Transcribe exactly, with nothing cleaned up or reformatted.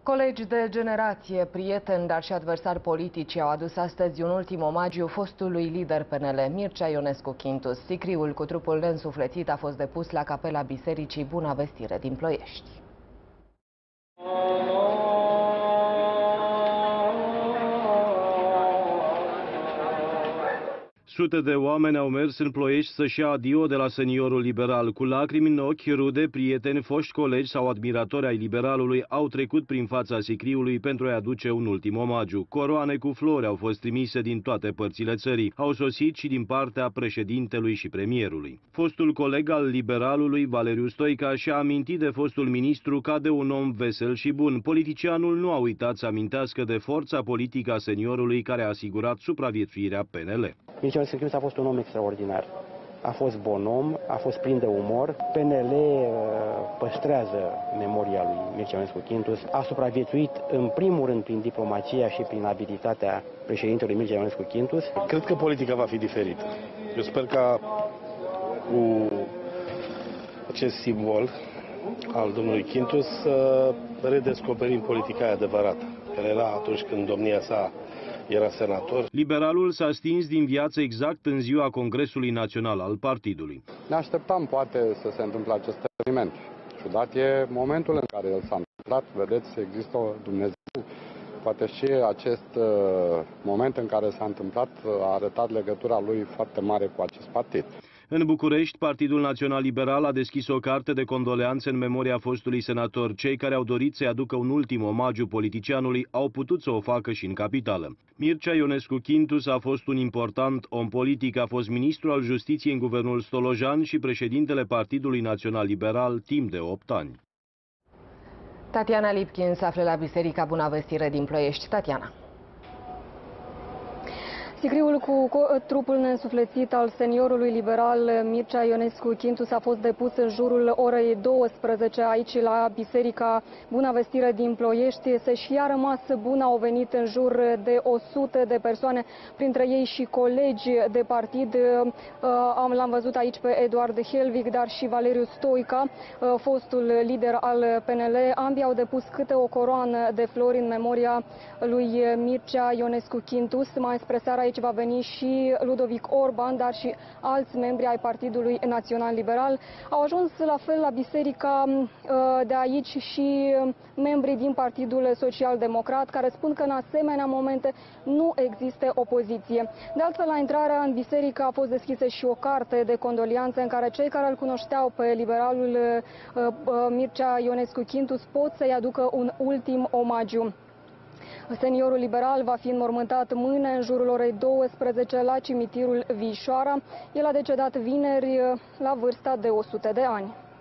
Colegi de generație, prieteni, dar și adversari politici au adus astăzi un ultim omagiu fostului lider P N L, Mircea Ionescu Quintus. Sicriul cu trupul neînsuflețit a fost depus la capela Bisericii Buna Vestire din Ploiești. Sute de oameni au mers în Ploiești să-și ia adio de la seniorul liberal. Cu lacrimi în ochi, rude, prieteni, foști colegi sau admiratori ai liberalului au trecut prin fața sicriului pentru a-i aduce un ultim omagiu. Coroane cu flori au fost trimise din toate părțile țării. Au sosit și din partea președintelui și premierului. Fostul coleg al liberalului, Valeriu Stoica, și-a amintit de fostul ministru ca de un om vesel și bun. Politicianul nu a uitat să amintească de forța politică a seniorului care a asigurat supraviețuirea P N L. Mircea Ionescu Quintus a fost un om extraordinar. A fost bon om, a fost plin de umor. P N L păstrează memoria lui Mircea Ionescu Quintus. A supraviețuit în primul rând prin diplomația și prin abilitatea președintelui Mircea Ionescu Quintus. Cred că politica va fi diferită. Eu sper ca cu acest simbol al domnului Quintus să redescoperim politica adevărată, care era atunci când domnia sa era senator. Liberalul s-a stins din viață exact în ziua Congresului Național al partidului. Ne așteptam poate să se întâmple acest eveniment. Ciudat e momentul în care el s-a întâmplat. Vedeți, există o Dumnezeu. Poate și acest uh, moment în care s-a întâmplat a arătat legătura lui foarte mare cu acest partid. În București, Partidul Național Liberal a deschis o carte de condoleanțe în memoria fostului senator. Cei care au dorit să-i aducă un ultim omagiu politicianului au putut să o facă și în capitală. Mircea Ionescu Quintus a fost un important om politic, a fost ministru al justiției în guvernul Stolojan și președintele Partidului Național Liberal timp de opt ani. Tatiana Lipkin se află la Biserica Buna Vestire din Ploiești. Tatiana. Sicriul cu trupul neînsuflețit al seniorului liberal Mircea Ionescu Quintus a fost depus în jurul orei douăsprezece aici la Biserica Buna Vestire din Ploiești. Se-și a rămas bun, au venit în jur de o sută de persoane, printre ei și colegi de partid. L-am văzut aici pe Eduard Helvig, dar și Valeriu Stoica, fostul lider al P N L. Ambii au depus câte o coroană de flori în memoria lui Mircea Ionescu Quintus. Mai spre seara aici va veni și Ludovic Orban, dar și alți membri ai Partidului Național Liberal. Au ajuns la fel la biserica de aici și membrii din Partidul Social Democrat, care spun că în asemenea momente nu există opoziție. De altfel, la intrarea în biserică a fost deschisă și o carte de condolianțe în care cei care îl cunoșteau pe liberalul Mircea Ionescu Quintus pot să-i aducă un ultim omagiu. Seniorul liberal va fi înmormântat mâine în jurul orei douăsprezece la cimitirul Vișoara. El a decedat vineri la vârsta de o sută de ani.